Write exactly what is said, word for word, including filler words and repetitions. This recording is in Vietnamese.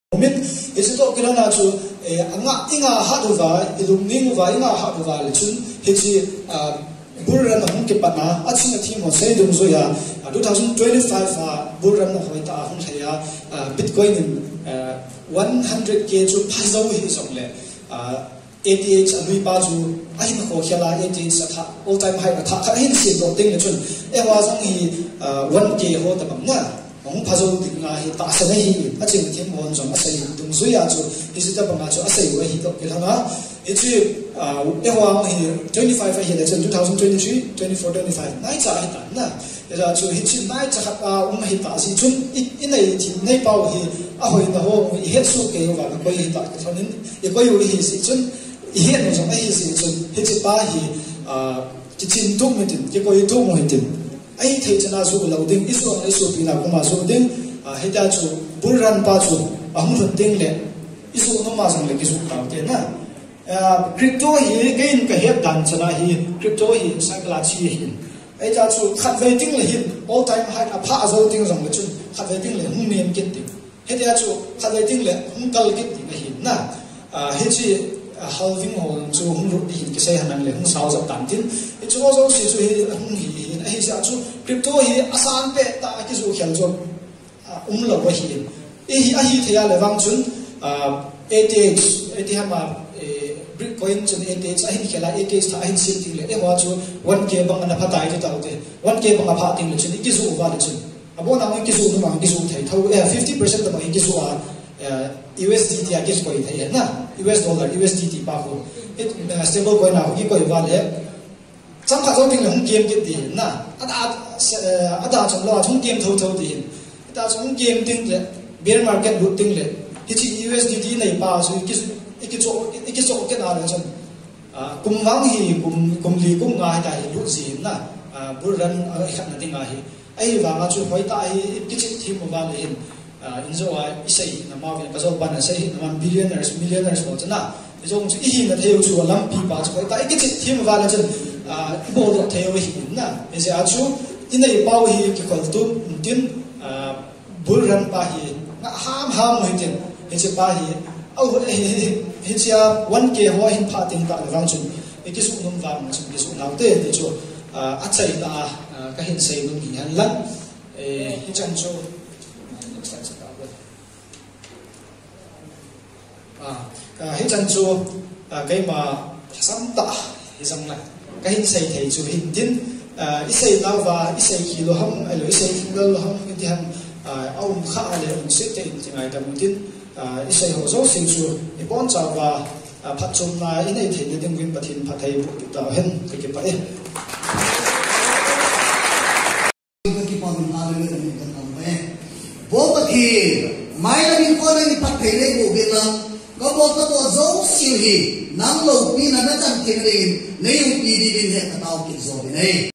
Mit is to kila na chu anga inga haduwa ilumning wa inga haduwa le chun hichi burran hum ke pana aching thi mo sei dum zo ya twenty twenty-five a burran na hoi ta hum thaya bitcoin in one hundred k chu phazau hi song le A T H lui pa chu ai ma ko khela A T H tha all time high tha kha hin sin do ting le chun e wa jong hi one k ho ta bang na ông phá dấu thì ngài hiện tại sẽ hi, ở trên thiên môn trong ở xây dựng dưới à chỗ, thì sẽ tập ngài chỗ ở xây với hiện tượng cái thằng đó, cái chứ à em hoàng thì twenty-five phải hiện tại trên twenty twenty-three, twenty-four, twenty-five, nãy giờ hiện tại nè, bây giờ chỗ hiện chứ nãy giờ học à ông hiện tại thì chúng in này thì này bao thì à hồi đó ông hết số cái và nó quay hiện tại cái thằng nên, cái quay rồi thì sẽ chúng hiện ở trong ấy thì chúng hiện chứ ba thì à cái chín thuốc mình cái quay thuốc mình thì ai thấy cho nó số lâu đinh ít số ít số pin nào cũng mà số đinh hết ra số burran pa số ông phân đinh lệ ít số nó mà sang lệ cái số cao tiền na crypto hi gain cái hết đàn cho nó hi crypto hi sang là chi hi ai ra số khát về đinh lệ hi all time high à phá số đinh rằng lệ chung khát về đinh lệ không nên kết đinh hết ra số khát về đinh lệ không cần kết đinh hi na hết chi halving hồn chú không rút đi cái xe hàng lệ không sao dập tàn tin chú có dấu chú hi không hi hay sao chú crypto hi asan pe ta cái chú khéo cho um lâu quá hi hi hi thì là vang chun A T H A T H mà bitcoin chun A T H ai khi là A T H ai xin tin lệ emว่าchú one k bằng anh phát tài cho tao thế one k bằng phát tin lệ chun cái chú vào lệ chun à bữa nào cái chú nó mà cái chú thấy thâu fifty percent là cái chú à U S D T à cái coi thấy na U S dollar U S D T bao nhiêu stable coin nào cái coi vào lệ chẳng phải trong tiếng là không kiếm cái tiền na à đã à đã trong lo trong kiếm thâu thâu tiền đã trong kiếm tiếng lệ bear market lút tiếng lệ cái chi U S D T này bao rồi cái cái chỗ cái chỗ cái nào là chân cùng vắng thì cùng cùng lì cùng ngài tại lút gì na burran ở khắp nơi tiếng ngài ấy và mà chú hỏi tại cái chuyện thì một vài liền inzo isai nama vi kazo ban sai nama billionaires millionaires mo chana jong chu hi na theu chu lam pi ba chu ta ik chi thim wa la chen a bo do theu hi na e se a chu inai pau hi ki khol tu tin a burran pa hi na ham ham hi tin e se pa hi au hi chia one k ho hin pha ting ta wang chu e ki su num wang chu ki su nau te te chu a chai ta ka hin sei mun hi han lan e hi chan chu à hết chân chua cái mà sắm tạ thì rằng là cái hình xây thầy chùa hình tin ít xây tao và ít xây kilo hông ai lối xây kilo hông cái tiền ông khá là ông sẽ tiền thì ngày tầm tin ít xây hồ dấu xây chùa thì bọn cháu và phát chung là ít này thì những tiếng viên bát thiên phát thầy bộ tạo hình cái cái vậy bố bát thiên mai là mình có nên phát thầy lấy bộ việc là có bộ có bộ dấu siêu hi nắng lâu pin là nó chẳng tiền liền lấy用pin đi đến hệ tao kịp rồi này